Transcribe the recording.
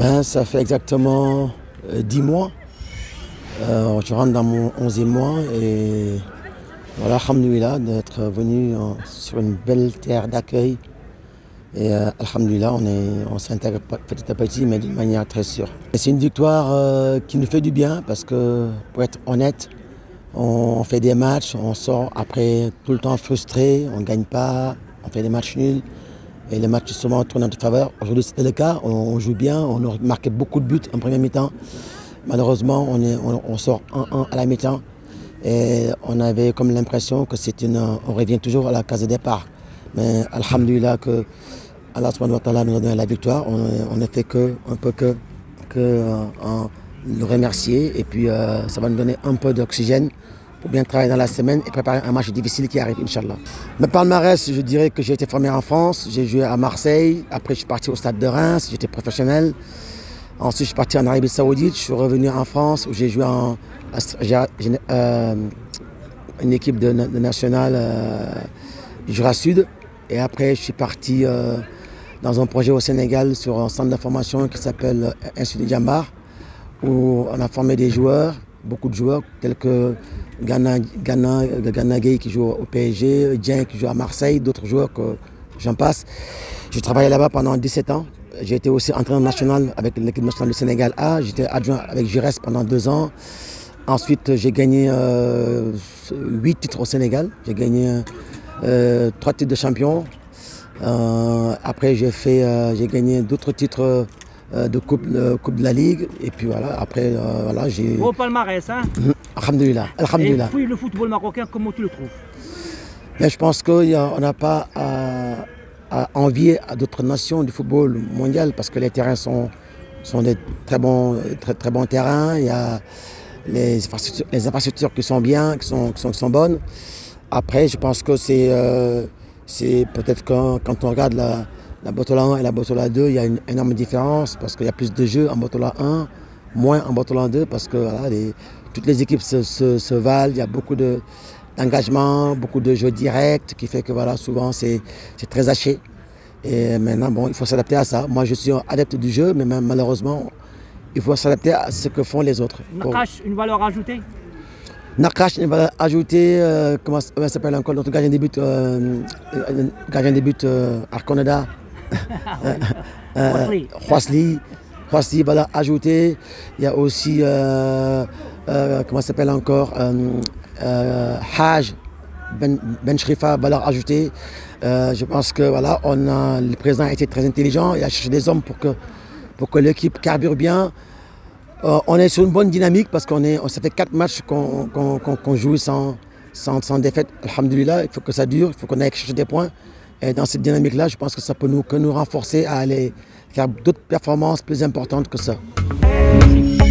Ça fait exactement 10 mois. Je rentre dans mon 11e mois et voilà, alhamdoulilah, d'être venu sur une belle terre d'accueil. Et alhamdoulilah, on s'intègre petit à petit, mais d'une manière très sûre. C'est une victoire qui nous fait du bien parce que, pour être honnête, on fait des matchs, on sort après tout le temps frustré, on ne gagne pas, on fait des matchs nuls. Et les matchs souvent tournent en notre faveur. Aujourd'hui c'était le cas, on joue bien, on a marqué beaucoup de buts en première mi-temps. Malheureusement on sort 1-1 à la mi-temps. Et on avait comme l'impression que on revient toujours à la case de départ. Mais alhamdoulilah que Allah subhanahu wa ta'ala nous a donné la victoire. On ne fait un peu que le remercier. Et puis ça va nous donner un peu d'oxygène pour bien travailler dans la semaine et préparer un match difficile qui arrive, Inch'Allah. Mais palmarès, je dirais que j'ai été formé en France, j'ai joué à Marseille, après je suis parti au Stade de Reims, j'étais professionnel. Ensuite je suis parti en Arabie Saoudite, je suis revenu en France où j'ai joué une équipe de nationale du Jura Sud. Et après je suis parti dans un projet au Sénégal sur un centre de formation qui s'appelle Institut Djambar, où on a formé des joueurs, beaucoup de joueurs tels que Gana Gueye qui joue au PSG, Dieng qui joue à Marseille, d'autres joueurs que j'en passe. Je travaillais là-bas pendant 17 ans. J'ai été aussi entraîneur national avec l'équipe nationale du Sénégal A. J'étais adjoint avec Giresse pendant 2 ans. Ensuite, j'ai gagné 8 titres au Sénégal. J'ai gagné 3 titres de champion. Après, j'ai gagné d'autres titres de coupe de la Ligue. Et puis voilà, après, voilà, j'ai... Beau palmarès, hein? Alhamdoulilah, alhamdoulilah. Et puis le football marocain, comment tu le trouves? Mais je pense qu'on n'a pas à envier à d'autres nations du football mondial parce que les terrains sont des très bons terrains. Il y a les infrastructures qui sont bien, qui sont bonnes. Après, je pense que c'est peut-être quand on regarde la Botola 1 et la Botola 2, il y a une énorme différence parce qu'il y a plus de jeux en Botola 1, moins en Botola 2 parce que voilà, toutes les équipes se valent, il y a beaucoup d'engagement, beaucoup de jeux directs qui fait que voilà, souvent c'est très haché. Et maintenant, bon, il faut s'adapter à ça. Moi, je suis adepte du jeu, mais même, malheureusement, il faut s'adapter à ce que font les autres. Nakash, une valeur ajoutée? Nakash, une valeur ajoutée, comment ça s'appelle encore notre gardien de but, Arconada, Khouasli, valeur ajoutée. Il y a aussi, comment ça s'appelle encore, Haj, Ben Shrifa, valeur ajoutée. Je pense que voilà, le président a été très intelligent, il a cherché des hommes pour que l'équipe carbure bien. On est sur une bonne dynamique parce ça fait 4 matchs qu'on joue sans défaite. Alhamdoulilah, il faut que ça dure, il faut qu'on aille chercher des points. Et dans cette dynamique-là, je pense que ça peut nous renforcer à aller faire d'autres performances plus importantes que ça. Merci.